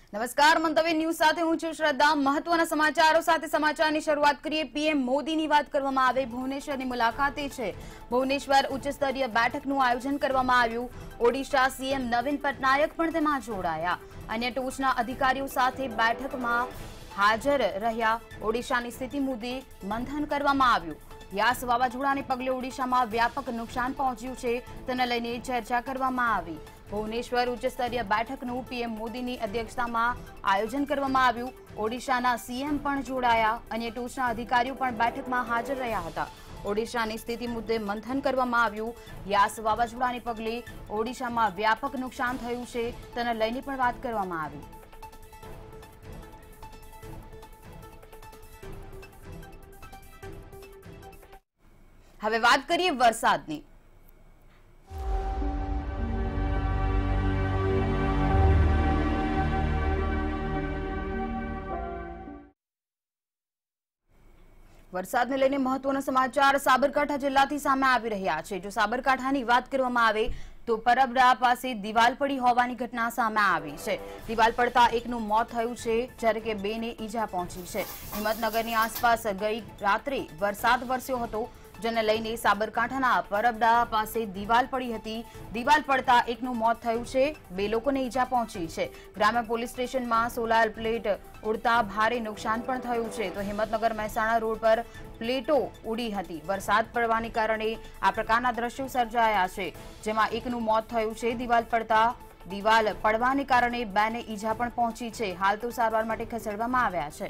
નમસ્કાર, મંતવ્ય ન્યૂઝ સાથે હું છું શ્રદ્ધા। મહત્વના સમાચારો સાથે સમાચારની શરૂઆત કરીએ। પીએમ મોદીની વાત કરવામાં આવે, ભુવનેશ્વરની મુલાકાતે છે। ભુવનેશ્વર ઉચ્ચ સ્તરીય બેઠકનું આયોજન કરવામાં આવ્યું। ઓડિશા સીએમ નવીન પટનાયક પણ તેમાં જોડાયા। અન્ય ટોચના અધિકારીઓ સાથે બેઠકમાં હાજર રહ્યા। ઓડિશાની સ્થિતિ મુદ્દે મંથન કરવામાં આવ્યું। યાસ વાવાઝોડાને પગલે ઓડિશામાં વ્યાપક નુકસાન પહોંચ્યું છે, તેને લઈને ચર્ચા કરવામાં આવી। ભુવનેશ્વર ઉચ્ચ સ્તરીય બેઠકનું પીએમ મોદીની અધ્યક્ષતામાં આયોજન કરવામાં આવ્યું। ઓડિશાના સીએમ પણ જોડાયા। અન્ય ટોચના અધિકારીઓ પણ બેઠકમાં હાજર રહ્યા હતા। ઓડિશાની સ્થિતિ મુદ્દે મંથન કરવામાં આવ્યું। યાસ વાવાઝોડાને પગલે ઓડિશામાં વ્યાપક નુકસાન થયું છે, તેને લઈને પણ વાત કરવામાં આવી। હવે વાત કરીએ વરસાદની। વરસાદને લઈને મહત્વના સમાચાર સાબરકાંઠા જિલ્લાથી સામે આવી રહ્યા છે। જો સાબરકાંઠાની વાત કરવામાં આવે તો પરબડા પાસે દિવાલ પડી હોવાની ઘટના સામે આવી છે। દિવાલ પડતા એકનું મોત થયું છે, જ્યારે કે બેને ઈજા પહોંચી છે। હિંમતનગરની આસપાસ ગઈ રાત્રે વરસાદ વરસ્યો હતો, જેને લઈને સાબરકાંઠાના પરબડા પાસે દિવાલ પડી હતી। દિવાલ પડતા એકનું મોત થયું છે, બે લોકોને ઈજા પહોંચી છે। ગ્રામ્ય પોલીસ સ્ટેશનમાં સોલાર પ્લેટ ઉડતા ભારે નુકસાન પણ થયું છે। તો હિંમતનગર મહેસાણા રોડ પર પ્લેટો ઉડી હતી। વરસાદ પડવાને કારણે આ પ્રકારના દ્રશ્યો સર્જાયા છે, જેમાં એકનું મોત થયું છે। દિવાલ પડવાને કારણે બેને ઈજા પણ પહોંચી છે। હાલ તો સારવાર માટે ખસેડવામાં આવ્યા છે।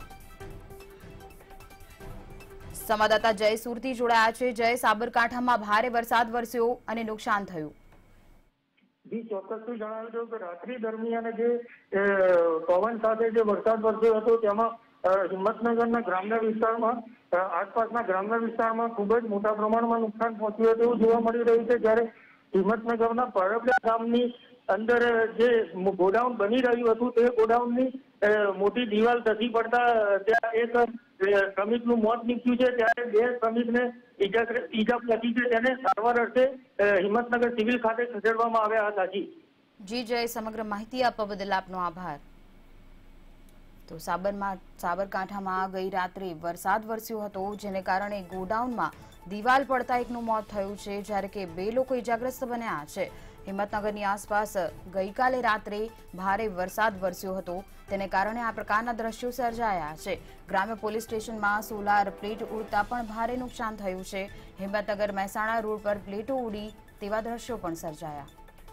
સંવાદદાતા જય સુરતી જોડાયા છે। જય, સાબરકાંઠામાં ભારે વરસાદ વરસ્યો અને નુકસાન થયું। જી, ચોક્કસથી જણાવી દઉં કે રાત્રિ દરમિયાન જે પવન સાથે જે વરસાદ વરસ્યો હતો, તેમાં હિંમતનગરના ગ્રામ્ય વિસ્તારમાં આસપાસના ગ્રામ્ય વિસ્તારમાં ખૂબ જ મોટા પ્રમાણમાં નુકસાન પહોંચ્યું હતું એવું જોવા મળી રહ્યું છે। જ્યારે હિંમતનગરના પરબડા ગામની અંદર જે ગોડાઉન બની રહ્યું હતું, તે ગોડાઉનની મોટી દિવાલ ધસી પડતા ત્યાં એક શ્રમિકનું મોત નીપજ્યું છે, ત્યારે બે શ્રમિકને ઈજા પહોંચી છે, તેને સારવાર અર્થે હિંમતનગર સિવિલ ખાતે ખસેડવામાં આવ્યા હતા। જી જય, સમગ્ર માહિતી આપવા બદલ આપનો આભાર। તો સાબરકાંઠામાં ગઈ રાત્રે વરસાદ વરસ્યો હતો, જેને કારણે ગોડાઉનમાં દિવાલ પડતા એકનું મોત થયું છે, જ્યારે કે બે લોકો ઈજાગ્રસ્ત બન્યા છે। હિંમતનગરની આસપાસ ગઈકાલે રાત્રે ભારે વરસાદ વરસ્યો હતો, તેને કારણે આ પ્રકારના દ્રશ્યો સર્જાયા છે। ગ્રામ્ય પોલીસ સ્ટેશનમાં સોલાર પ્લેટ ઉડતા પણ ભારે નુકસાન થયું છે। હિંમતનગર મહેસાણા રોડ પર પ્લેટો ઉડી તેવા દ્રશ્યો પણ સર્જાયા।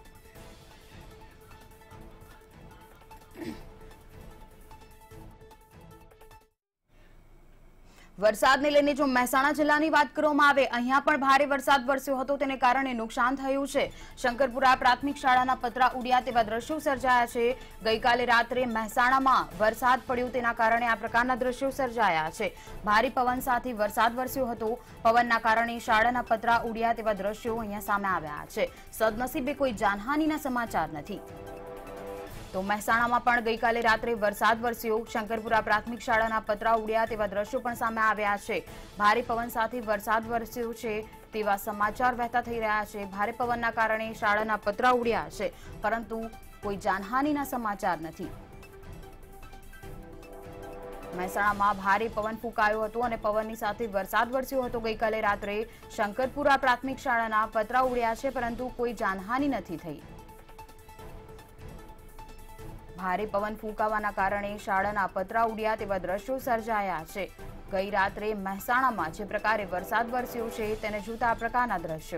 વરસાદને લઈને જો મહેસાણા જિલ્લાની વાત કરવામાં આવે, અહીંયા પણ ભારે વરસાદ વરસ્યો હતો, તેને કારણે નુકસાન થયું છે। શંકરપુરા પ્રાથમિક શાળાના પતરા ઉડ્યા તેવા દ્રશ્યો સર્જાયા છે। ગઈકાલે રાત્રે મહેસાણામાં વરસાદ પડ્યો, તેના કારણે આ પ્રકારના દ્રશ્યો સર્જાયા છે। ભારે પવન સાથે વરસાદ વરસ્યો હતો, પવનના કારણે શાળાના પતરા ઉડ્યા તેવા દ્રશ્યો અહીંયા સામે આવ્યા છે। સદનસીબે કોઈ જાનહાનિના સમાચાર નથી। તો મહેસાણામાં પણ ગઈકાલે રાત્રે વરસાદ વરસ્યો, શંકરપુરા પ્રાથમિક શાળાના પતરા ઉડ્યા તેવા દ્રશ્યો પણ સામે આવ્યા છે। ભારે પવન સાથે વરસાદ વરસ્યો છે તેવા સમાચાર વહેતા થઈ રહ્યા છે। ભારે પવનના કારણે શાળાના પતરા ઉડ્યા છે, પરંતુ કોઈ જાનહાનિના સમાચાર નથી। મહેસાણામાં ભારે પવન ફૂંકાયો હતો અને પવનની સાથે વરસાદ વરસ્યો હતો। ગઈકાલે રાત્રે શંકરપુરા પ્રાથમિક શાળાના પતરા ઉડ્યા છે, પરંતુ કોઈ જાનહાનિ નથી થઈ। ભારે પવન ફૂંકાવાના કારણે શાળાના પતરા ઉડ્યા તેવા દ્રશ્યો સર્જાયા છે। ગઈ રાત્રે મહેસાણામાં જે પ્રકારે વરસાદ વરસ્યો છે, તેને જોતા આ પ્રકારના દ્રશ્યો।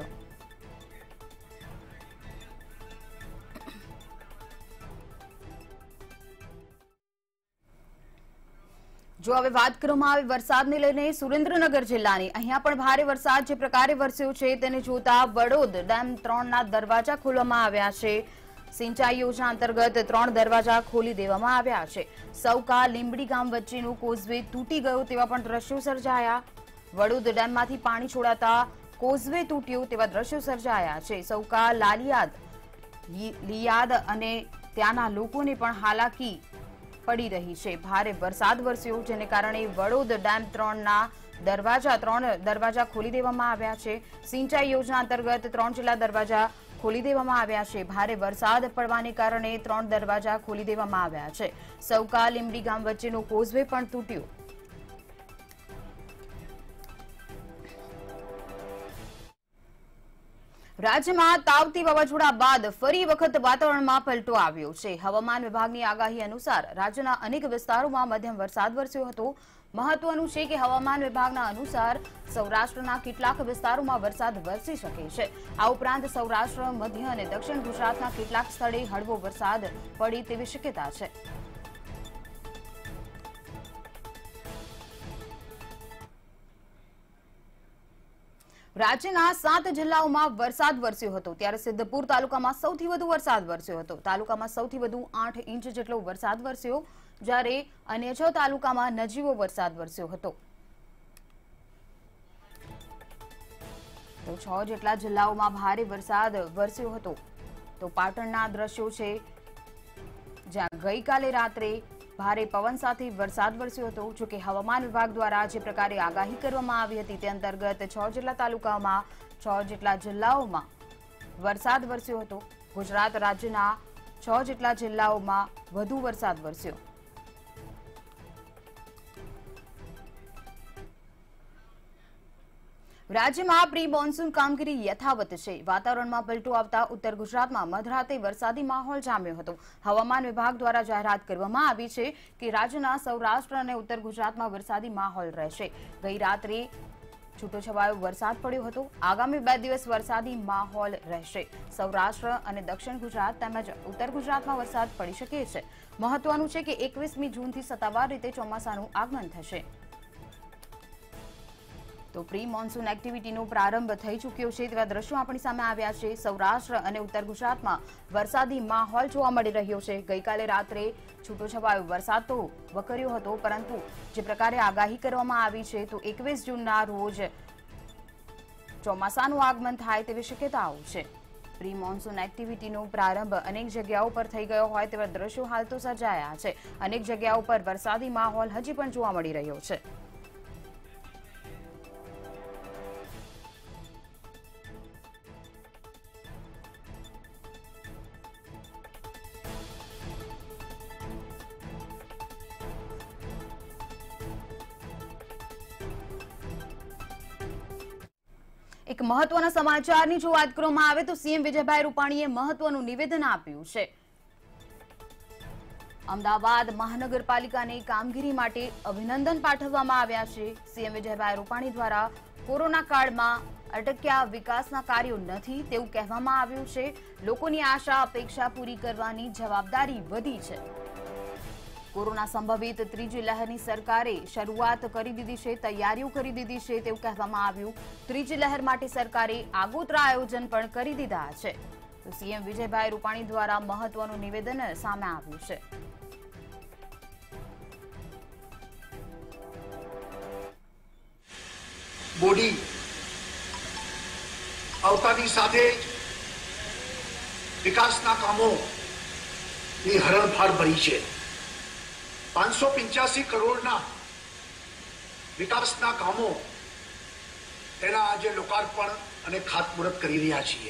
જો હવે વાત કરવામાં આવે વરસાદને લઈને સુરેન્દ્રનગર જિલ્લાની, અહીંયા પણ ભારે વરસાદ જે પ્રકારે વરસ્યો છે, તેને જોતા વડોદ ડેમ 3ના દરવાજા ખોલવામાં આવ્યા છે। સિંચાઈ યોજના અંતર્ગત 3 દરવાજા ખોલી દેવામાં આવ્યા છે। સૌકા લીંબડી ગામ વચ્ચેનું કોઝવે તૂટી ગયો તેવા પણ દ્રશ્યો સર્જાયા। વડોદ ડેમમાંથી પાણી છોડાતા કોઝવે તૂટ્યો તેવા દ્રશ્યો સર્જાયા છે। સૌકા લિયાદ અને ત્યાંના લોકોને પણ હાલાકી પડી રહી છે। ભારે વરસાદ વરસ્યો, જેને કારણે વડોદ ડેમ 3ના ત્રણ દરવાજા ખોલી દેવામાં આવ્યા છે। સિંચાઈ યોજના અંતર્ગત 3 જેટલા દરવાજા ખોલી દેવામાં આવ્યા છે. ભારે વરસાદ પડવાને કારણે 3 દરવાજા ખોલી દેવામાં આવ્યા છે. સૌકા લીંબડી ગામ વચ્ચેનો કોઝવે પણ તૂટ્યો. રાજ્યમાં તાવતી વાવાઝોડા બાદ ફરી વખત વાતાવરણમાં પલટો આવ્યો છે. હવામાન વિભાગની આગાહી અનુસાર રાજ્યના અનેક વિસ્તારોમાં મધ્યમ વરસાદ વરસ્યો હતો. મહત્વનું છે કે હવામાન વિભાગના અનુસાર સૌરાષ્ટ્રના કેટલાક વિસ્તારોમાં વરસાદ વરસી શકે છે. આ ઉપરાંત સૌરાષ્ટ્ર, મધ્ય અને દક્ષિણ ગુજરાતના કેટલાક સ્થળે હળવો વરસાદ પડે તેવી શક્યતા છે. રાજ્યના 7 જિલ્લાઓમાં વરસાદ વરસ્યો હતો, ત્યારે સિદ્ધપુર તાલુકામાં સૌથી વધુ વરસાદ વરસ્યો હતો. તાલુકામાં સૌથી વધુ 8 ઇંચ જેટલો વરસાદ વરસ્યો, જ્યારે અન્ય 6 તાલુકામાં નજીવો વરસાદ વરસ્યો હતો. તો 6 જેટલા જિલ્લાઓમાં ભારે વરસાદ વરસ્યો હતો. તો પાટણના દ્રશ્યો છે, જ્યાં ગઈકાલે રાત્રે ભારે પવન સાથે વરસાદ વરસ્યો હતો. જોકે હવામાન વિભાગ દ્વારા જે પ્રકારે આગાહી કરવામાં આવી હતી તે અંતર્ગત 6 જેટલા તાલુકામાં 6 જેટલા જિલ્લાઓમાં વરસાદ વરસ્યો હતો. ગુજરાત રાજ્યના 6 જેટલા જિલ્લાઓમાં વધુ વરસાદ વરસ્યો. રાજ્યમાં પ્રી મોન્સૂન કામગીરી યથાવત છે. વાતાવરણમાં પલટો આવતા ઉત્તર ગુજરાતમાં મધરાતે વરસાદી માહોલ જામ્યો હતો. હવામાન વિભાગ દ્વારા જાહેરાત કરવામાં આવી છે કે રાજ્યના સૌરાષ્ટ્ર અને ઉત્તર ગુજરાતમાં વરસાદી માહોલ રહેશે. ગઈ રાત્રે છૂટોછવાયો વરસાદ પડ્યો હતો. આગામી 2 દિવસ વરસાદી માહોલ રહેશે. સૌરાષ્ટ્ર અને દક્ષિણ ગુજરાત તેમજ ઉત્તર ગુજરાતમાં વરસાદ પડી શકે છે. મહત્વનું છે કે 21મી જૂનથી સત્તાવાર રીતે ચોમાસાનું આગમન થશે. તો પ્રી મોન્સૂન એક્ટિવિટીનો પ્રારંભ થઈ ચૂક્યો છે તેવા દ્રશ્યો આપણી સામે આવ્યા છે. સૌરાષ્ટ્ર અને ઉત્તર ગુજરાતમાં વરસાદી માહોલ જોવા મળી રહ્યો છે. ગઈકાલે રાત્રે છૂટોછવાયો વરસાદ તો વકર્યો હતો, પરંતુ જે પ્રકારે આગાહી કરવામાં આવી છે તો 21 જૂનના રોજ ચોમાસાનું આગમન થાય તેવી શક્યતાઓ છે. પ્રી મોન્સૂન એક્ટિવિટીનો પ્રારંભ અનેક જગ્યાઓ પર થઈ ગયો હોય તેવા દ્રશ્યો હાલ તો સર્જાયા છે. અનેક જગ્યાઓ પર વરસાદી માહોલ હજી પણ જોવા મળી રહ્યો છે. એક મહત્વના સમાચારની જો વાત કરવામાં આવે તો સીએમ વિજયભાઈ રૂપાણીએ મહત્વનું નિવેદન આપ્યું છે. અમદાવાદ મહાનગરપાલિકાને કામગીરી માટે અભિનંદન પાઠવવામાં આવ્યા છે. સીએમ વિજયભાઈ રૂપાણી દ્વારા કોરોના કાળમાં અટક્યા વિકાસના કાર્યો નથી તેવું કહેવામાં આવ્યું છે. લોકોની આશા અપેક્ષા પૂરી કરવાની જવાબદારી વધી છે. કોરોના સંભવિત ત્રીજી લહેરની સરકારે શરૂઆત કરી દીધી છે, તૈયારીઓ કરી દીધી છે તેવું કહેવામાં આવ્યું. ત્રીજી લહેર માટે સરકારે આગોતરા આયોજન પણ કરી દીધા છે. તો સીએમ વિજયભાઈ રૂપાણી દ્વારા મહત્વનું નિવેદન સામે આવ્યું છે. બોડી આવતાની સાથે વિકાસના કામોની હરણફાળ ભરી છે. 585 કરોડના વિકાસના કામો તેના આજે લોકાર્પણ અને ખાતમુહૂર્ત કરી રહ્યા છીએ.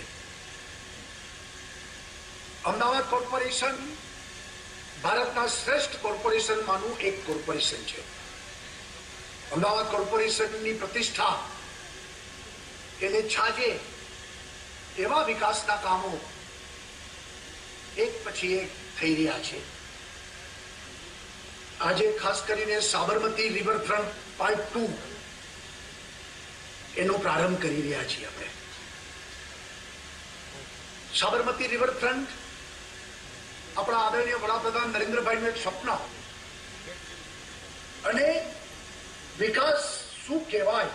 અમદાવાદ કોર્પોરેશન ભારતના શ્રેષ્ઠ કોર્પોરેશનમાંનું એક કોર્પોરેશન છે. અમદાવાદ કોર્પોરેશનની પ્રતિષ્ઠા એને છાજે એવા વિકાસના કામો એક પછી એક થઈ રહ્યા છે. આજે ખાસ કરીને સાબરમતી રિવરફ્રન્ટ પાર્ટ 2 એનો પ્રારંભ કરી રહ્યા છીએ. આપણે સાબરમતી રિવરફ્રન્ટ આપણા આદરણીય વડાપ્રધાન નરેન્દ્રભાઈનું એક સ્વપ્ન, અને વિકાસ શું કહેવાય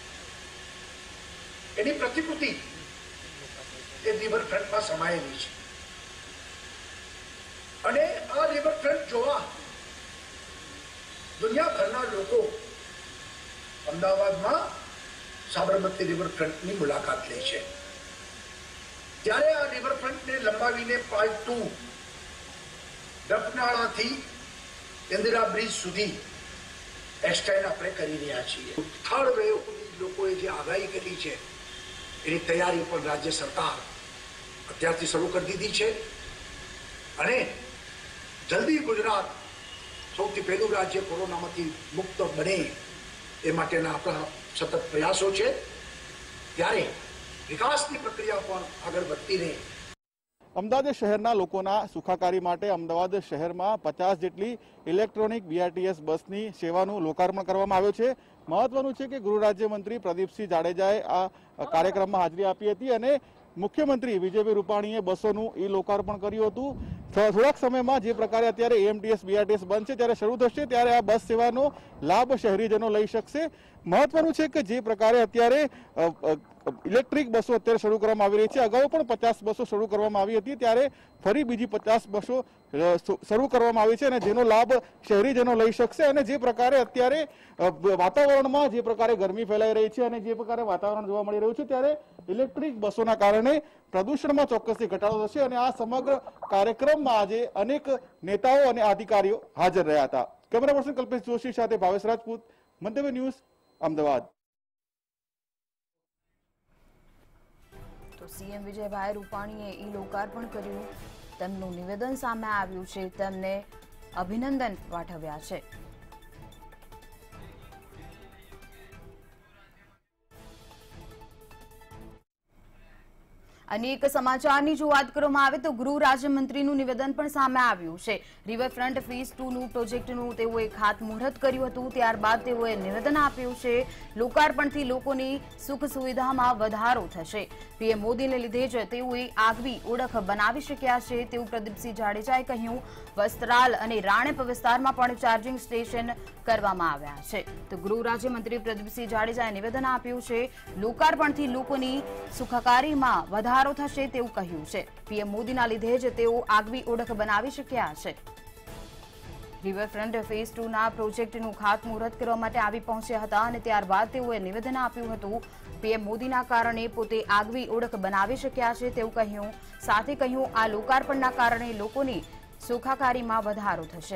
એની પ્રતિકૃતિ એ રિવરફ્રન્ટમાં સમાયેલી છે. અને આ રિવરફ્રન્ટ જોવા દુનિયાભરના લોકો અમદાવાદમાં સાબરમતી રિવરફ્રન્ટની મુલાકાત લે છે. ત્યારે આ રિવરફ્રન્ટને લંબાવીને પાર્ટ 2 ડફનાળાથી ઇન્દિરા બ્રિજ સુધી એક્સટેન્ડ આપણે કરી રહ્યા છીએ. થર્ડ વેવની લોકોએ જે આગાહી કરી છે એની તૈયારી પણ રાજ્ય સરકાર અત્યારથી શરૂ કરી દીધી છે અને જલ્દી ગુજરાત સૌથી પહેલું રાજ્ય કોરોનામાંથી મુક્ત બને એ માટેના આપણા સતત પ્રયાસો છે. ત્યારે વિકાસની પ્રક્રિયા પણ આગળ વધતી રહે. અમદાવાદ શહેરના લોકોના સુખાકારી માટે અમદાવાદ શહેરમાં 50 જેટલી ઇલેક્ટ્રોનિક BRTS બસની સેવાનું લોકાર્પણ કરવામાં આવ્યું છે. મહત્વનું છે કે ગૃહ રાજ્યમંત્રી પ્રદીપસિંહ જાડેજાએ આ કાર્યક્રમમાં હાજરી આપી હતી અને મુખ્યમંત્રી વિજયભાઈ રૂપાણીએ બસોનું લોકાર્પણ કર્યું હતું. થોડાક સમયમાં જે પ્રકારે અત્યારે AMTS BRTS બંધ છે ત્યારે શરૂ થશે ત્યારે આ બસ સેવાનો લાભ શહેરીજનો લઈ શકશે. મહત્વનું છે કે જે પ્રકારે અત્યારે ઇલેક્ટ્રિક બસો અત્યારે શરૂ કરવામાં આવી રહી છે, અગાઉ પણ 50 બસો શરૂ કરવામાં આવી હતી, ત્યારે ફરી બીજી 50 બસો શરૂ કરવામાં આવી છે અને જેનો લાભ શહેરીજનો લઈ શકશે. અને જે પ્રકારે અત્યારે વાતાવરણમાં જે પ્રકારે ગરમી ફેલાઈ રહી છે અને જે પ્રકારે વાતાવરણ જોવા મળી રહ્યું છે ત્યારે ઇલેક્ટ્રિક બસોના કારણે પ્રદૂષણમાં ચોક્કસથી ઘટાડો થશે અને આ સમગ્ર કાર્યક્રમમાં આજે અનેક નેતાઓ અને અધિકારીઓ હાજર રહ્યા હતા. કેમેરા પર્સન કલ્પેશ જોશી સાથે ભાવેશ રાજપૂત, મંતવ્ય ન્યૂઝ, અમદાવાદ. તો સીએમ વિજયભાઈ રૂપાણીએ લોકાર્પણ કર્યું. તેમનું નિવેદન સામે આવ્યું છે, તેમને અભિનંદન પાઠવ્યા છે. અનેક સમાચારની જો વાત કરવામાં આવે તો ગૃહ રાજ્યમંત્રીનું નિવેદન પણ સામે આવ્યું છે. રિવરફ્રન્ટ ફેઝ 2નું પ્રોજેક્ટનું તેઓએ ખાતમુહૂર્ત કર્યું હતું. ત્યારબાદ તેઓએ નિવેદન આપ્યું છે, લોકાર્પણથી લોકોની સુખ સુવિધામાં વધારો થશે. પીએમ મોદીને લીધે જ તેઓએ આગવી ઓળખ બનાવી શક્યા છે તેવું પ્રદીપસિંહ જાડેજાએ કહ્યું. વસ્ત્રાલ અને રાણેપ વિસ્તારમાં પણ ચાર્જિંગ સ્ટેશન કરવામાં આવ્યા છે. તો ગૃહ રાજ્યમંત્રી પ્રદીપસિંહ જાડેજાએ નિવેદન આપ્યું છે, લોકાર્પણથી લોકોની સુખાકારીમાં વધારો થશે તેવું કહ્યું છે. પીએમ મોદીના લીધે જ તેઓ આગવી ઓળખ બનાવી શક્યા છે. રિવરફ્રન્ટ ફેઝ 2ના પ્રોજેક્ટનું ખાતમુહૂર્ત કરવા માટે આવી પહોંચ્યા હતા અને ત્યારબાદ તેઓએ નિવેદન આપ્યું હતું, પીએમ મોદીના કારણે પોતે આગવી ઓળખ બનાવી શક્યા છે તેવું કહ્યું. સાથે કહ્યું, આ લોકાર્પણના કારણે લોકોની સુખાકારીમાં વધારો થશે.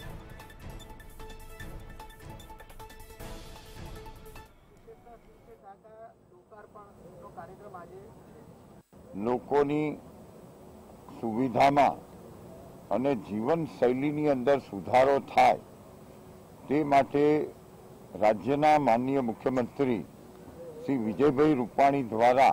લોકોની સુવિધામાં અને જીવનશૈલીની અંદર સુધારો થાય તે માટે રાજ્યના માનનીય મુખ્યમંત્રી શ્રી વિજયભાઈ રૂપાણી દ્વારા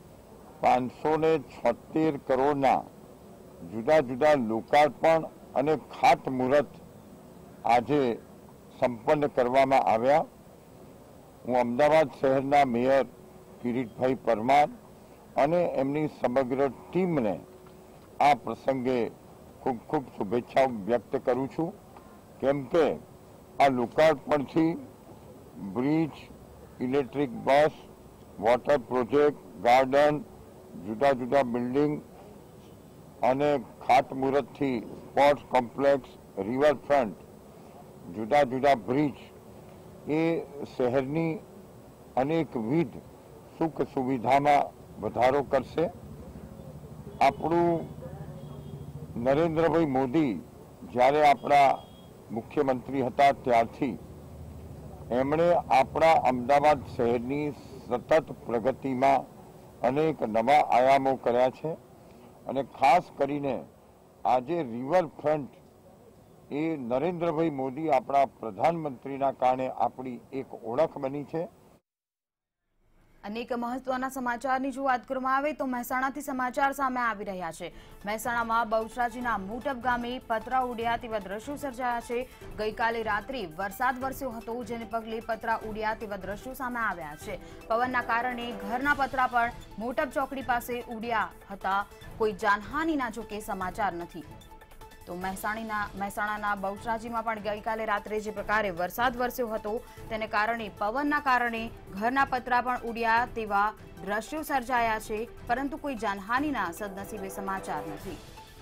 576 કરોડના જુદા જુદા લોકાર્પણ અને ખાતમુહૂર્ત આજે સંપન્ન કરવામાં આવ્યા. હું અમદાવાદ શહેરના મેયર કિરીટભાઈ પરમાર અને એમની સમગ્ર ટીમને આ પ્રસંગે ખૂબ ખૂબ શુભેચ્છાઓ વ્યક્ત કરું છું. કેમ કે આ લોકાર્પણથી bridge, electric bus, water project, garden, જુદા જુદા બિલ્ડિંગ અને ખાતમુહૂર્તથી સ્પોર્ટ્સ કોમ્પ્લેક્સ, રિવરફ્રન્ટ, જુદા જુદા બ્રિજ એ શહેરની અનેકવિધ સુખ સુવિધામાં વધારો કરશે. આપણું નરેન્દ્રભાઈ મોદી જ્યારે આપણા મુખ્યમંત્રી હતા ત્યારથી એમણે આપણા અમદાવાદ શહેરની સતત પ્રગતિમાં અનેક નવા આયામો કર્યા છે અને ખાસ કરીને આજે રિવરફ્રન્ટ એ નરેન્દ્રભાઈ મોદી આપણા પ્રધાનમંત્રીના કારણે આપણી એક ઓળખ બની છે. અનેક મહત્વના સમાચારની જો વાત કરવામાં આવે તો મહેસાણાથી સમાચાર સામે આવી રહ્યા છે. મહેસાણામાં બહુચરાજીના મોટપ ગામે પતરા ઉડ્યા તેવા દ્રશ્યો સર્જાયા છે. ગઈકાલે રાત્રે વરસાદ વરસ્યો હતો, જેને પગલે પતરા ઉડ્યા તેવા દ્રશ્યો સામે આવ્યા છે. પવનના કારણે ઘરના પતરા પણ મોટપ ચોકડી પાસે ઉડ્યા હતા. કોઈ જાનહાનિના જોકે સમાચાર નથી. તો મહેસાણાના બહુચરાજીમાં પણ ગઈકાલે રાત્રે જે પ્રકારે વરસાદ વરસ્યો હતો તેને કારણે પવનના કારણે ઘરના પતરા પણ ઉડ્યા તેવા દ્રશ્યો સર્જાયા છે, પરંતુ કોઈ જાનહાનિના સદનસીબે સમાચાર નથી.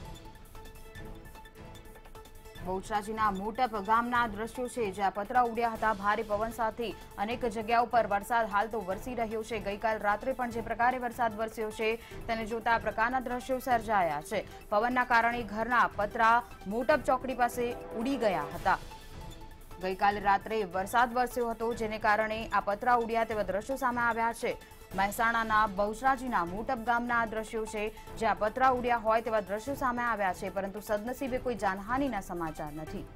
બહુચરાજીના મોટપ ગામના દ્રશ્યો છે, જ્યાં પતરા ઉડ્યા હતા. ભારે પવન સાથે અનેક જગ્યાઓ પર વરસાદ હાલ તો વરસી રહ્યો છે. ગઈકાલ રાત્રે પણ જે પ્રકારે વરસાદ વરસ્યો છે તેને જોતા આ પ્રકારના દ્રશ્યો સર્જાયા છે. પવનના કારણે ઘરના પતરા મોટપ ચોકડી પાસે ઉડી ગયા હતા. ગઈકાલે રાત્રે વરસાદ વરસ્યો હતો, જેને કારણે આ પતરા ઉડ્યા તેવા દ્રશ્યો સામે આવ્યા છે. મહેસાણાના બહુચરાજીના મોટપ ગામના આ દ્રશ્યો છે, જ્યાં પતરા ઉડ્યા હોય તેવા દ્રશ્યો સામે આવ્યા છે, પરંતુ સદનસીબે કોઈ જાનહાનિના સમાચાર નથી.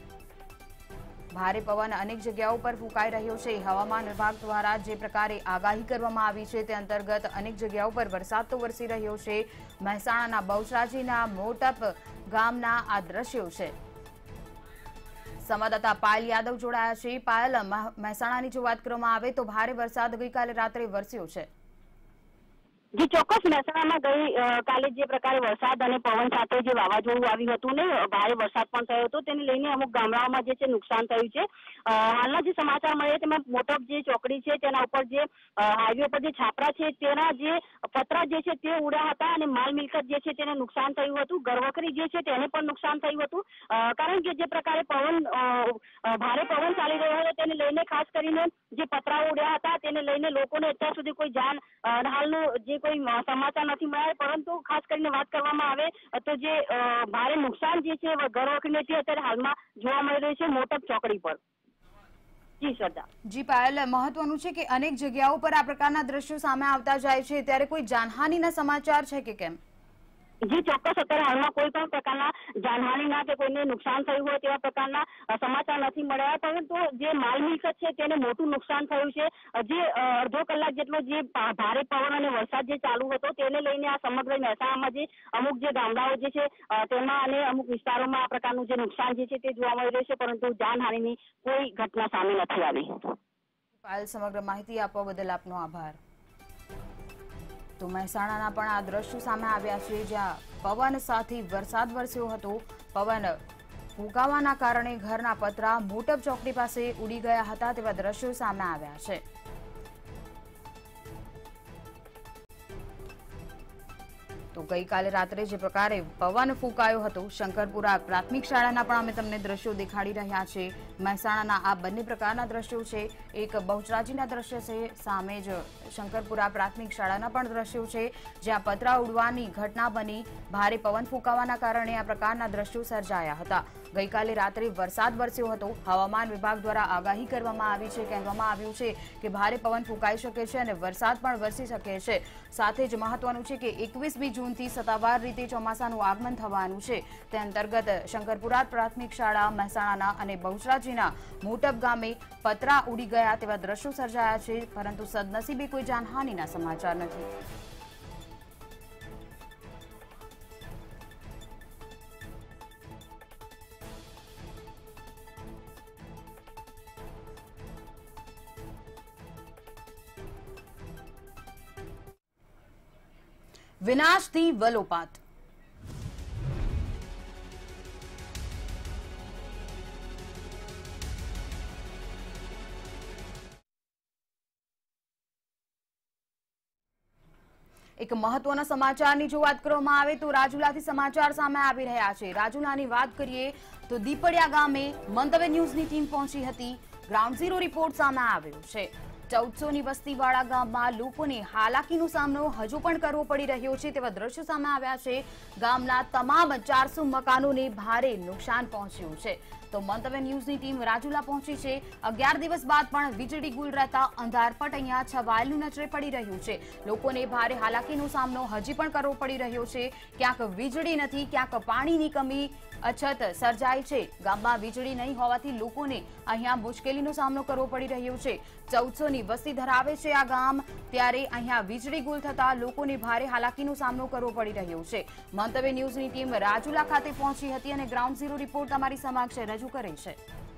ભારે પવન અનેક જગ્યાઓ પર ફૂંકાઈ રહ્યો છે. હવામાન વિભાગ દ્વારા જે પ્રકારે આગાહી કરવામાં આવી છે તે અંતર્ગત અનેક જગ્યાઓ પર વરસાદ તો વરસી રહ્યો છે. મહેસાણાના બહુચરાજીના મોટપ ગામના આ દ્રશ્યો છે. સંવાદદાતા પાયલ યાદવ જોડાયા છે. પાયલ, મહેસાણાની જો વાત કરવામાં આવે તો ભારે વરસાદ ગઈકાલે રાત્રે વરસ્યો છે. જી ચોક્કસ, મહેસાણામાં ગઈકાલે જે પ્રકારે વરસાદ અને પવન સાથે જે વાવાઝોડું આવ્યું હતું ને ભારે વરસાદ પણ થયો હતો, તેને લઈને અમુક ગામડાઓમાં જે છે નુકસાન થયું છે. હાલના જે સમાચાર મળે તેમાં મોટપ જે ચોકડી છે તેના ઉપર જે હાઈવે પર જે છાપરા છે તેના જે પતરા જે છે તે ઉડ્યા હતા અને માલ મિલકત જે છે તેને નુકસાન થયું હતું. ઘરવખરી જે છે તેને પણ નુકસાન થયું હતું, કારણ કે જે પ્રકારે ભારે પવન ચાલી રહ્યો હતો તેને લઈને ખાસ કરીને જે પતરા ઉડ્યા હતા તેને લઈને લોકોને અત્યાર સુધી કોઈ જાન હાલનું જે કોઈ સમાચાર નથી મળ્યા. પરંતુ ખાસ કરીને વાત કરવામાં આવે તો જે ભારે નુકસાન જે છે ઘરવખરીને તે અત્યારે હાલમાં જોવા મળી રહ્યું છે મોટપ ચોકડી પર. જી શ્રદ્ધા. જી પાયલ, મહત્વનું છે કે અનેક જગ્યાઓ પર આ પ્રકારના દ્રશ્યો સામે આવતા જાય છે, ત્યારે કોઈ જાનહાનિના સમાચાર છે કે કેમ? જી ચોક્કસ, અત્યારે હાલમાં કોઈ પણ પ્રકારના જાનહાનિના કે કોઈને નુકસાન થયું હોય તેવા પ્રકારના સમાચાર નથી મળ્યા, પરંતુ જે માલ મિલકત છે તેને મોટું નુકસાન થયું છે. જે અડધો કલાક જેટલો જે ભારે પવન અને વરસાદ જે ચાલુ હતો તેને લઈને આ સમગ્ર મહેસાણામાં જે અમુક જે ગામડાઓ જે છે તેમાં અને અમુક વિસ્તારોમાં આ પ્રકારનું જે નુકસાન જે છે તે જોવા મળી રહ્યું છે, પરંતુ જાનહાનિની કોઈ ઘટના સામે નથી આવી. પાયલ, સમગ્ર માહિતી આપવા બદલ આપનો આભાર. તો મહેસાણાના પણ આ દ્રશ્યો સામે આવ્યા છે, જ્યાં પવન સાથે વરસાદ વરસ્યો હતો. પવન ફૂંકાવાના કારણે ઘરના પતરા મોટપ ચોકડી પાસે ઉડી ગયા હતા તેવા દ્રશ્યો સામે આવ્યા છે. તો ગઈકાલે રાત્રે જે પ્રકારે પવન ફૂંકાયો હતો, શંકરપુરા પ્રાથમિક શાળાના પણ અમે તમને દ્રશ્યો દેખાડી રહ્યા છે. મહેસાણાના આ બંને પ્રકારના દ્રશ્યો છે. એક બહુચરાજીના દ્રશ્ય છે, સામે જ શંકરપુરા પ્રાથમિક શાળાના પણ દ્રશ્યો છે, જ્યાં પતરા ઉડવાની ઘટના બની. ભારે પવન ફૂંકાવાના કારણે આ પ્રકારના દ્રશ્યો સર્જાયા હતા. ગઈકાલે રાત્રે વરસાદ વરસ્યો હતો. હવામાન વિભાગ દ્વારા આગાહી કરવામાં આવી છે. કહેવામાં આવ્યું છે કે ભારે પવન ફૂંકાઈ શકે છે અને વરસાદ પણ વરસી શકે છે. સાથે જ મહત્વનું છે કે 21મી જૂનથી સત્તાવાર રીતે ચોમાસાનું આગમન થવાનું છે. તે અંતર્ગત શંકરપુરા પ્રાથમિક શાળા મહેસાણાના અને બહુચરાજીના મોટપ ગામે પતરા ઉડી ગયા તેવા દ્રશ્યો સર્જાયા છે, પરંતુ સદનસીબે કોઈ જાનહાનિના સમાચાર નથી. વિનાશથી વલોપાત. એક મહત્વના સમાચારની જો વાત કરવામાં આવે તો રાજુલાથી સમાચાર સામે આવી રહ્યા છે. રાજુલાની વાત કરીએ તો દીપડિયા ગામે મંતવ્ય ન્યૂઝની ટીમ પહોંચી હતી. ગ્રાઉન્ડ ઝીરો રિપોર્ટ સામે આવ્યો છે. 1400ની વસ્તીવાળા ગામમાં લોકોને હાલાકીનો સામનો હજુ પણ કરવો પડી રહ્યો છે તેવા દ્રશ્યો સામે આવ્યા છે. ગામના તમામ 400 મકાનોને ભારે નુકસાન પહોંચ્યું છે. તો મંતવ્ય ન્યૂઝની ટીમ રાજુલા પહોંચી છે. 11 દિવસ બાદ પણ વીજળી ગુલ રહેતા અંધારપટ અહીંયા છવાયેલું નજરે પડી રહ્યું છે. લોકોને ભારે હાલાકીનો સામનો હજી પણ કરવો પડી રહ્યો છે. ક્યાંક વીજળી નથી, ક્યાંક પાણીની કમી અછત સર્જાય છે. ગામમાં વીજળી નહીં હોવાથી લોકોને અહીંયા મુશ્કેલીનો સામનો કરવો પડી રહ્યો છે. 1400ની વસ્તી ધરાવે છે આ ગામ, ત્યારે અહીંયા વીજળી ગુલ થતા લોકોને ભારે હાલાકીનો સામનો કરવો પડી રહ્યો છે. મંતવ્ય ન્યૂઝની ટીમ રાજુલા ખાતે પહોંચી હતી અને ગ્રાઉન્ડ ઝીરો રિપોર્ટ તમારી સમક્ષ રજૂ કરે છે.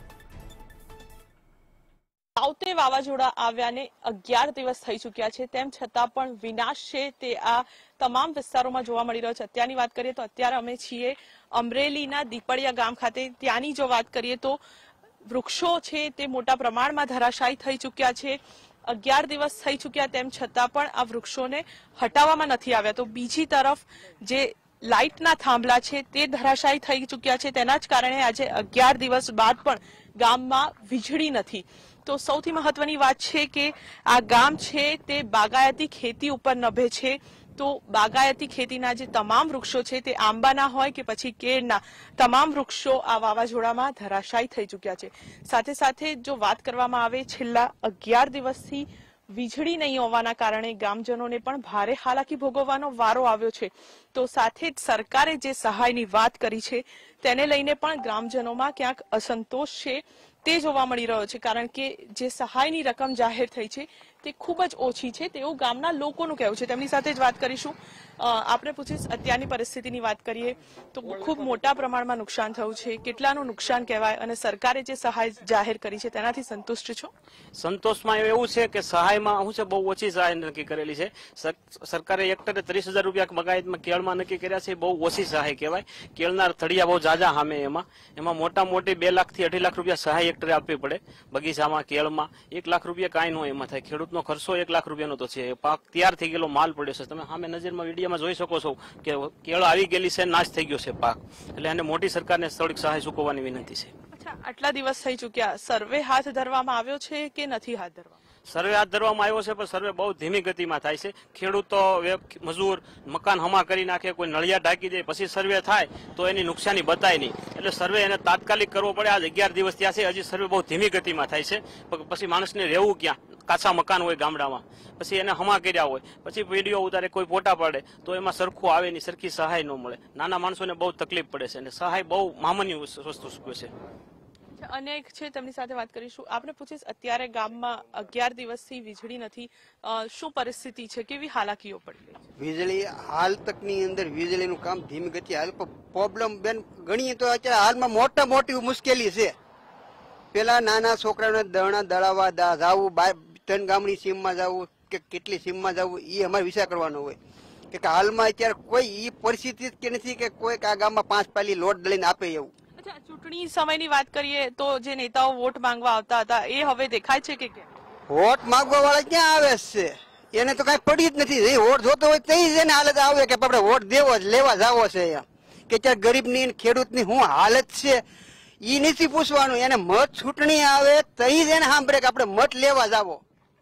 તાઉતે વાવાઝોડા આવ્યાને 11 દિવસ થઈ ચૂક્યા છે, તેમ છતાં પણ વિનાશ છે તે આ તમામ વિસ્તારોમાં જોવા મળી રહ્યો છે. અત્યારની વાત કરીએ તો અત્યારે અમે છીએ અમરેલીના દીપડિયા ગામ ખાતે. ત્યાંની જો વાત કરીએ તો વૃક્ષો છે તે મોટા પ્રમાણમાં ધરાશાયી થઈ ચૂક્યા છે. 11 દિવસ થઈ ચૂક્યા તેમ છતાં પણ આ વૃક્ષોને હટાવવામાં નથી આવ્યા. તો બીજી તરફ જે લાઇટના થાંભલા છે તે ધરાશાયી થઈ ચૂક્યા છે. તેના જ કારણે આજે 11 દિવસ બાદ પણ ગામમાં વીજળી નથી. તો સૌથી મહત્વની વાત છે કે આ ગામ છે તે બાગાયતી ખેતી ઉપર નભે છે. તો બાગાયતી ખેતીના જે તમામ વૃક્ષો છે તે આંબાના હોય કે પછી કેળના તમામ વૃક્ષો આ વાવાઝોડામાં ધરાશાયી થઈ ચૂક્યા છે. સાથે સાથે જો વાત કરવામાં આવે છેલ્લા 11 દિવસથી વીજળી નહીં હોવાના કારણે ગ્રામજનોને પણ ભારે હાલાકી ભોગવવાનો વારો આવ્યો છે. તો સાથે જ સરકારે જે સહાયની વાત કરી છે તેને લઈને પણ ગ્રામજનોમાં ક્યાંક અસંતોષ છે તે જોવા મળી રહ્યો છે, કારણ કે જે સહાયની રકમ જાહેર થઈ છે તે ખૂબ જ ઓછી છે તેવું ગામના લોકોનું કહેવું છે. તેમની સાથે જ વાત કરીશું. આપણે પૂછીશ, અત્યારની પરિસ્થિતિની વાત કરીએ તો ખૂબ મોટા પ્રમાણમાં નુકસાન થયું છે. કેટલાનું નુકસાન કહેવાય અને સરકારે જે સહાય જાહેર કરી છે તેનાથી સંતુષ્ટ છો? સંતોષમાં એવું છે કે સહાયમાં શું છે, બહુ ઓછી સહાય નક્કી કરેલી છે. સરકારે હેક્ટરે 30,000 રૂપિયા બાગાયતમાં કેળમાં નક્કી કર્યા છે. બહુ ઓછી સહાય કહેવાય. કેળના થળિયા બહુ જાજા સામે એમાં મોટા મોટી 2 લાખ થી 2.5 લાખ રૂપિયા સહાય હેક્ટરે આપવી પડે. બગીચામાં કેળમાં 1 લાખ રૂપિયા કાંઈ ન એમાં થાય. ખેડૂતનો ખર્ચો 1 લાખ રૂપિયાનો તો છે. પાક તૈયાર થઈ ગયેલો માલ પડ્યો છે. તમે સામે નજરમાં વિડીયોમાં જોઈ શકો છો કે કેળ આવી ગયેલી છે, નાશ થઈ ગયો છે પાક. એટલે એને મોટી સરકારને થોડીક સહાય ચૂકવવાની વિનંતી છે. અચ્છા, આટલા દિવસ થઈ ચૂક્યા, સર્વે હાથ ધરવામાં આવ્યો છે કે નથી હાથ ધરવામાં? સર્વે હાથ ધરવામાં આવ્યો છે, પણ સર્વે બહુ ધીમી ગતિમાં થાય છે. ખેડૂતો મજૂર મકાન હમા કરી નાખે, કોઈ નળિયા ઢાંકી દે, પછી સર્વે થાય તો એની નુકસાની બતાય નહીં. એટલે સર્વે એને તાત્કાલિક કરવો પડે. આજ 11 દિવસ થયા છે, હજી સર્વે બહુ ધીમી ગતિમાં થાય છે. પછી માણસને રહેવું ક્યાં? કાચા મકાન હોય ગામડામાં, પછી એને હમા કર્યા હોય, પછી વિડીયો ઉતારે, કોઈ ફોટા પાડે તો એમાં સરખું આવે નહીં, સરખી સહાય ન મળે. નાના માણસોને બહુ તકલીફ પડે છે અને સહાય બહુ મામૂલી વસ્તુ છે. અનેક છે, તેમની સાથે વાત કરીશું. આપણે પૂછીશ, અત્યારે ગામમાં 11 દિવસથી વીજળી નથી, શું પરિસ્થિતિ છે, કેવી હાલાકીઓ પડી રહી છે? વીજળી હાલ તકની અંદર વીજળીનું કામ ધીમી ગતિ હાલ પ્રોબ્લેમ બેન ગણીએ તો અત્યારે હાલમાં મોટી મુશ્કેલી છે. પેલા નાના છોકરાઓને દળણા દળાવવા જવું, 3 ગામની સીમમાં જવું કે કેટલી સીમમાં જવું, એ અમારે વિચાર કરવાનો હોય કે હાલમાં અત્યારે કોઈ એ પરિસ્થિતિ કે નથી કે કોઈ આ ગામમાં 5 પાલી લોટ દળીને આપે એવું. અચ્છા, ચૂંટણી સમયની વાત કરીએ તો જે નેતાઓ વોટ માંગવા આવતા હતા એ હવે દેખાય છે કે કેમ? વોટ માંગવા વાળા ક્યાં આવે છે? એને તો કઈ પડી જ નથી. વોટ જોતો હોય તો એને હાલત આવે કે આપણે વોટ દેવો જ લેવા જાવો છે એમ. કે અત્યારે ગરીબની ખેડૂતની શું હાલત છે એ નથી પૂછવાનું. એને મત છૂટણી આવે તઈ જ એને સાંભળે કે આપણે મત લેવા જાવો.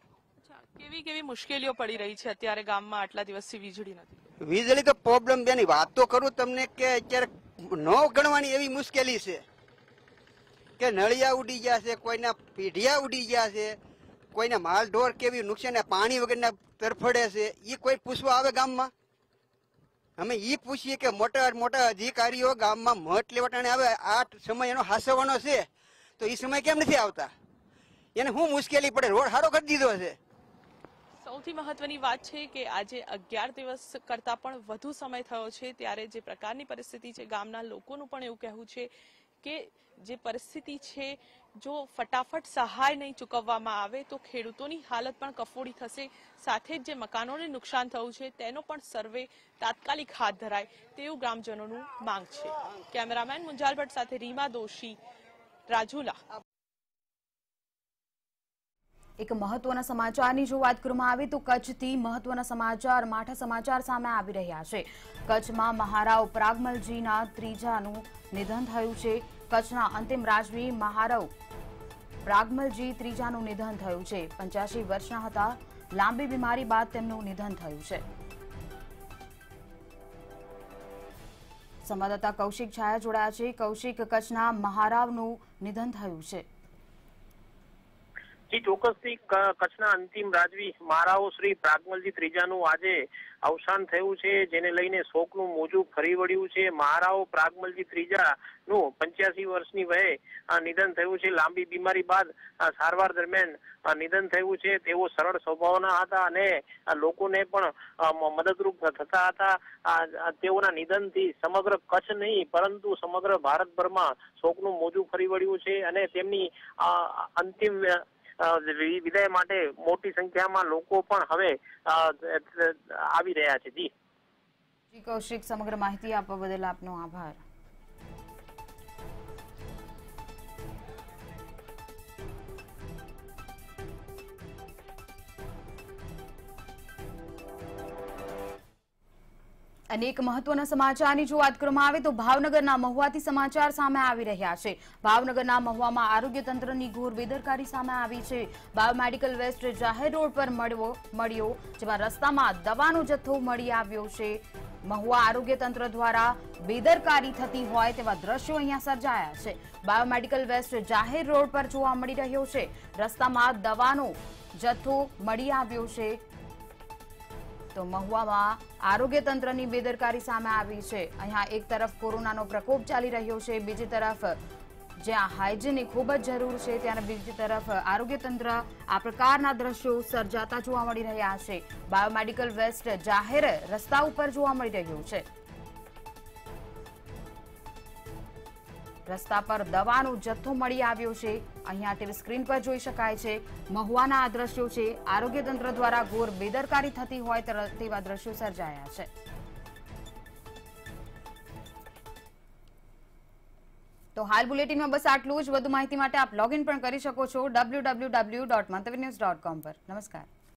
કેવી મુશ્કેલીઓ પડી રહી છે અત્યારે ગામમાં? આટલા દિવસથી વીજળી નથી. વીજળી તો પ્રોબ્લેમ બેની વાત તો કરું તમને કે અત્યારે ન ગણવાની એવી મુશ્કેલી છે કે નળિયા ઉડી ગયા છે, કોઈના પીઢિયા ઉડી ગયા છે, કોઈના માલ ઢોર કેવી નુકસાન, પાણી વગરના તરફડે છે. એ કોઈ પૂછવા આવે ગામમાં? અમે એ પૂછીએ કે મોટા અધિકારીઓ ગામમાં મત લેવટાણે આવે, આ સમય એનો હાસવાનો છે તો એ સમય કેમ નથી આવતા? એને શું મુશ્કેલી પડે? રોડ સારો કરી દીધો છે. સૌથી મહત્વની વાત છે કે આજે 11 દિવસ કરતા પણ વધુ સમય થયો છે, ત્યારે જે પ્રકારની પરિસ્થિતિ છે ગામના લોકોનું પણ એવું કહેવું છે કે જે પરિસ્થિતિ છે, જો ફટાફટ સહાય નહીં ચૂકવવામાં આવે તો ખેડૂતોની હાલત પણ કફોડી થશે. સાથે જ જે મકાનોને નુકસાન થયું છે તેનો પણ સર્વે તાત્કાલિક હાથ ધરાય તેવું ગ્રામજનોનું માંગ છે. કેમેરામેન મુંજાલ ભટ્ટ સાથે રીમા દોશી, રાજુલા. એક મહત્વના સમાચારની જો વાત કરવામાં આવે તો કચ્છથી મહત્વના સમાચાર, માઠા સમાચાર સામે આવી રહ્યા છે. કચ્છમાં મહારાવ પ્રાગમલજીના ત્રીજાનું નિધન થયું છે. કચ્છના અંતિમ રાજવી મહારાવ પ્રાગમલજી ત્રીજાનું નિધન થયું છે. 85 વર્ષના હતા. લાંબી બીમારી બાદ તેમનું નિધન થયું છે. સંવાદદાતા કૌશિક છાયા જોડાયા છે. કૌશિક, કચ્છના મહારાવનું નિધન થયું છે. જી ચોક્કસથી કચ્છના અંતિમ રાજવી મહારાવ શ્રી પ્રાગમલજી ત્રીજાનું આજે અવસાન થયું છે, જેને લઈને શોકનું મોજું ફરી વળ્યું છે. મહારાવ પ્રાગમલજી ત્રીજાનું 85 વર્ષની વયે નિધન થયું છે. લાંબી બીમારી બાદ સારવાર દરમિયાન નિધન થયું છે. તેઓ સરળ સ્વભાવના હતા અને લોકોને પણ મદદરૂપ થતા હતા. તેઓના નિધનથી સમગ્ર કચ્છ નહીં પરંતુ સમગ્ર ભારતભરમાં શોકનું મોજું ફરી વળ્યું છે અને તેમની અંતિમ વિદાય માટે મોટી સંખ્યામાં લોકો પણ હવે આવી રહ્યા છે. જી કૌશિક, સમગ્ર માહિતી આપવા બદલ આપનો આભાર. અનેક મહત્વના સમાચારની જો વાત કરવામાં આવે તો ભાવનગરના મહુવાથી સમાચાર સામે આવી રહ્યા છે. ભાવનગરના મહુવામાં આરોગ્ય તંત્રની ઘોર બેદરકારી સામે આવી છે. બાયોમેડિકલ વેસ્ટ જાહેર રોડ પર મળ્યો, જેમાં રસ્તામાં દવાનો જથ્થો મળી આવ્યો છે. મહુવા આરોગ્ય તંત્ર દ્વારા બેદરકારી થતી હોય તેવા દ્રશ્યો અહીંયા સર્જાયા છે। બાયોમેડિકલ વેસ્ટ જાહેર રોડ પર જોવા મળી રહ્યો છે। રસ્તામાં દવાનો જથ્થો મળી આવ્યો છે। તો મહુવામાં આરોગ્ય તંત્રની બેદરકારી સામે આવી છે। અહીંયા એક તરફ કોરોનાનો પ્રકોપ ચાલી રહ્યો છે, બીજી તરફ જ્યાં હાઇજીનની ખૂબ જ જરૂર છે ત્યારે બીજી તરફ આરોગ્ય તંત્ર આ પ્રકારના દ્રશ્યો સર્જાતા જોવા મળી રહ્યા છે। બાયોમેડિકલ વેસ્ટ જાહેર રસ્તા ઉપર જોવા મળી રહ્યું છે। રસ્તા પર દવાનો જથ્થો મળી આવ્યો છે। અહીંયા ટીવી સ્ક્રીન પર જોઈ શકાય છે મહુવાના આ દ્રશ્યો છે। આરોગ્ય તંત્ર દ્વારા ઘોર બેદરકારી થતી હોય તેવા દ્રશ્યો સર્જાયા છે। तो हाल बुलेटिन में बस आटलू ज। વધુ માહિતી માટે આપ લોગિન પણ કરી શકો છો www.mantavinews.com पर। नमस्कार।